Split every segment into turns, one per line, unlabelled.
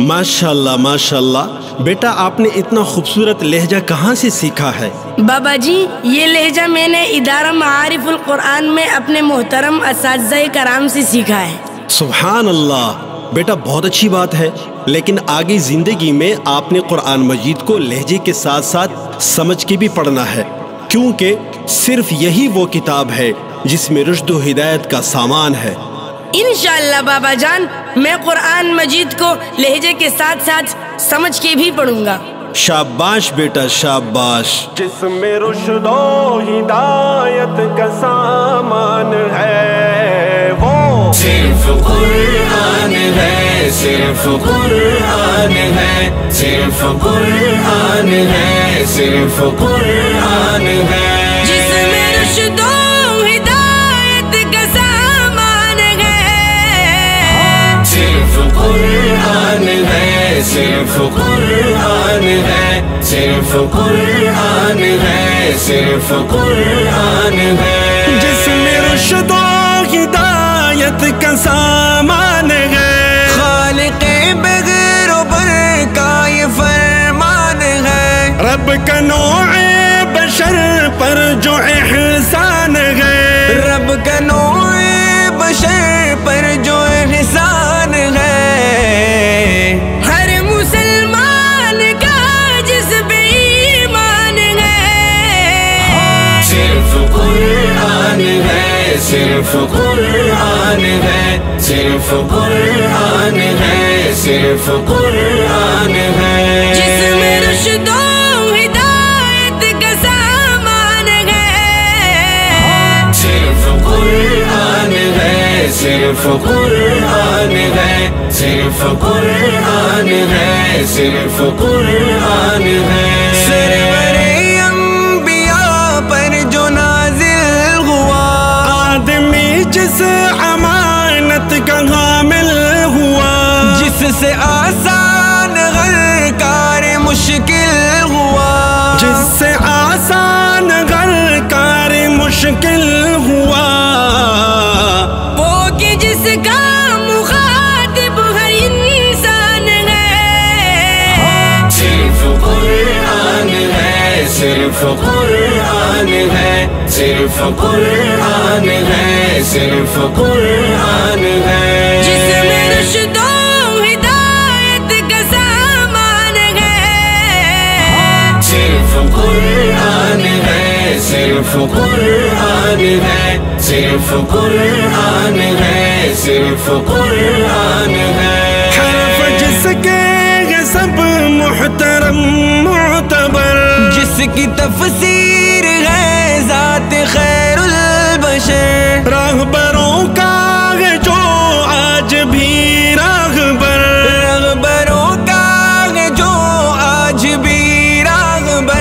ماشاءاللہ ماشاءاللہ، بیٹا آپ نے اتنا خوبصورت لہجہ کہاں سے سیکھا ہے؟
بابا جی یہ لہجہ میں نے ادارہ معارف القرآن میں اپنے محترم اساتذہ کرام سے سیکھا ہے۔
سبحان اللہ، بیٹا بہت اچھی بات ہے، لیکن آگے زندگی میں آپ نے قرآن مجید کو لہجے کے ساتھ ساتھ سمجھ کے بھی پڑھنا ہے، کیونکہ صرف یہی وہ کتاب ہے جس میں رشد و ہدایت کا سامان ہے۔
انشاءاللہ بابا جان، میں قرآن مجید کو لہجے کے ساتھ ساتھ سمجھ کے بھی پڑھوں گا۔
شاباش بیٹا شاباش۔
جس میں رشد و ہدایت کا سامان ہے وہ
صرف قرآن ہے، صرف قرآن ہے، صرف قرآن ہے، صرف قرآن ہے۔
جس میں رشد و ہدایت کا سامان ہے،
صرف قرآن ہے، صرف قرآن ہے، صرف قرآن ہے، صرف قرآن ہے۔
جس میں رشد و ہدایت کا سامان ہے، خالق بغیر و بر کا یہ فرمان ہے، رب کا نوع بشر پر جو احسان ہے، رب کا نوع بشر پر جو احسان ہے،
ہر مسلمان کا جس پہ ایمان ہے۔
صرف قرآن ہے، صرف قرآن ہے، صرف قرآن ہے، صرف قرآن ہے۔
جس میں رشد و ہدایت کا سامان ہے،
صرف قرآن ہے، صرف قرآن ہے، صرف قرآن ہے، صرف قرآن ہے۔
سرور انبیاء پر جو نازل ہوا، آدمی جس امانت کا حامل ہوا، جس سے آسان ہر کار مشکل ہوا، جس سے آسان ہر کار مشکل ہوا،
وہ کہ جس کا مخاطب ہر انسان ہے۔
صرف قرآن ہے، صرف قرآن ہے، صرف قرآن ہے، صرف قرآن ہے۔
جس میں رشد و ہدایت کا سامان ہے،
صرف قرآن ہے، صرف قرآن ہے، صرف قرآن ہے، صرف قرآن ہے۔
حرف جس کے یہ سب محترم معتبر، جس کی تفسیر ہے ذات خیر البشر، راہبروں کا ہے جو آج بھی راہبر، راہبروں کا ہے جو آج بھی راہبر،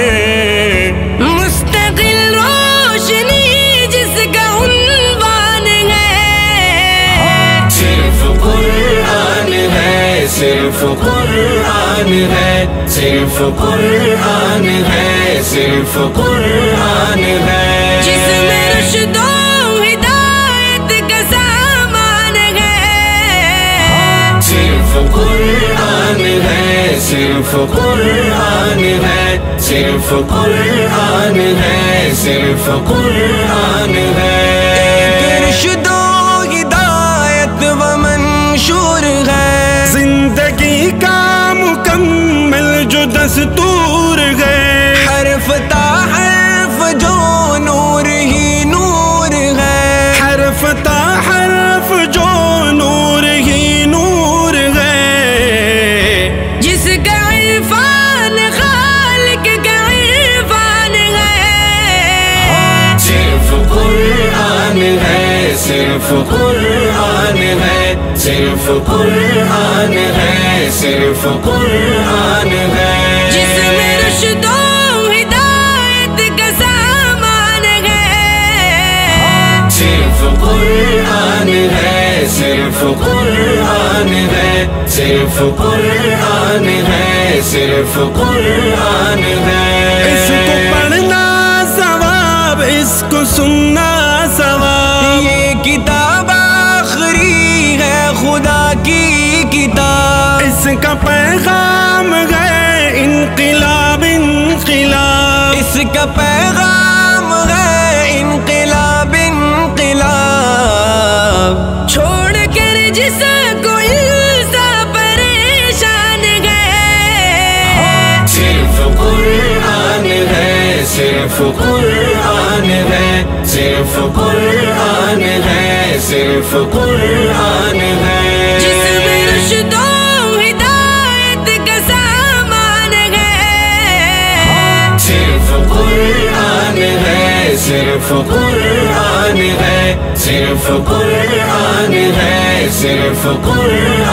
مستقل روشنی جس کا عنوان ہے۔
صرف قرآن ہے، صرف قرآن ہے، صرف قرآن ہے، صرف قرآن ہے۔
جس میں رشد و ہدایت کا سامان ہے،
صرف قرآن ہے، صرف قرآن ہے، صرف قرآن ہے، صرف قرآن ہے۔
ایک رشد و ہدایت و منشور ہے، زندگی کا مکمل جو دستور ہے، حرف تا حرف جو نور ہی نور ہے، حرف تا حرف جو نور ہی نور ہے،
جس کا عرفان خالق کا عرفان ہے۔
صرف قرآن ہے، صرف قرآن ہے، صرف قرآن ہے، صرف قرآن ہے۔
جس میں رشد و ہدایت کا سامان ہے،
صرف قرآن ہے، صرف قرآن ہے، صرف قرآن ہے، صرف قرآن ہے۔
اس کو پڑھنا ثواب، اس کو سننا ثواب، یہ کتاب آخری ہے خدا کی کتاب، اس کا پیغام ہے انقلاب انقلاب، اس کا پیغام ہے انقلاب انقلاب،
چھوڑ کر جس کو انسان پریشان گئے،
صرف قرآن ہے، صرف قرآن ہے، صرف قرآن ہے، صرف قرآن ہے،
جس میں رشد و ہدایت کا سامان ہے،
صرف قرآن ہے، صرف قرآن ہے، صرف قرآن ہے، صرف قرآن